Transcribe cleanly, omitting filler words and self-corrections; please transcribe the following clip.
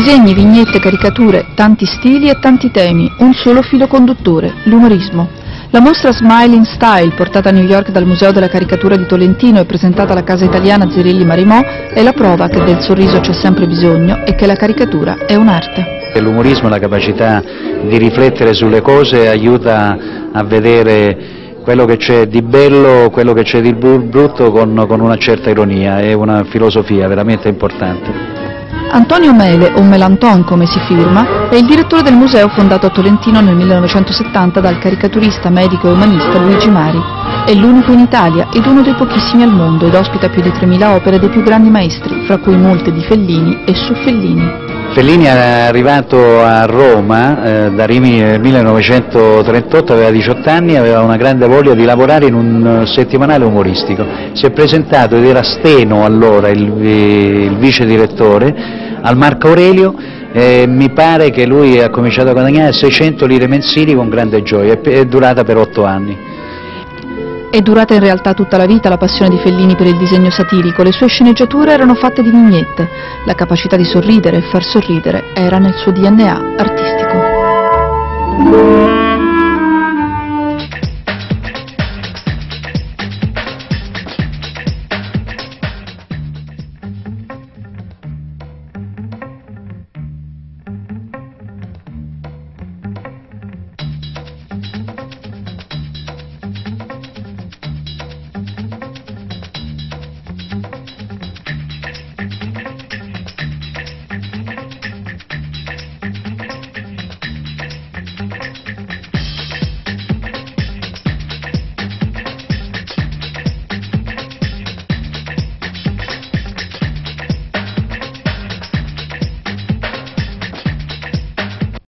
Disegni, vignette, caricature, tanti stili e tanti temi, un solo filo conduttore, l'umorismo. La mostra Smiling Style, portata a New York dal Museo della Caricatura di Tolentino e presentata alla casa italiana Zerilli Marimò, è la prova che del sorriso c'è sempre bisogno e che la caricatura è un'arte. L'umorismo, la capacità di riflettere sulle cose, aiuta a vedere quello che c'è di bello, quello che c'è di brutto con una certa ironia, è una filosofia veramente importante. Antonio Mele, o Melanton come si firma, è il direttore del museo fondato a Tolentino nel 1970 dal caricaturista, medico e umanista Luigi Mari. È l'unico in Italia ed uno dei pochissimi al mondo ed ospita più di 3.000 opere dei più grandi maestri, fra cui molte di Fellini e su Fellini. Fellini è arrivato a Roma da Rimini nel 1938, aveva 18 anni, aveva una grande voglia di lavorare in un settimanale umoristico. Si è presentato, ed era Steno allora il vice direttore, al Marco Aurelio, mi pare che lui ha cominciato a guadagnare 600 lire mensili con grande gioia, è durata per 8 anni. È durata in realtà tutta la vita la passione di Fellini per il disegno satirico, le sue sceneggiature erano fatte di vignette, la capacità di sorridere e far sorridere era nel suo DNA artistico.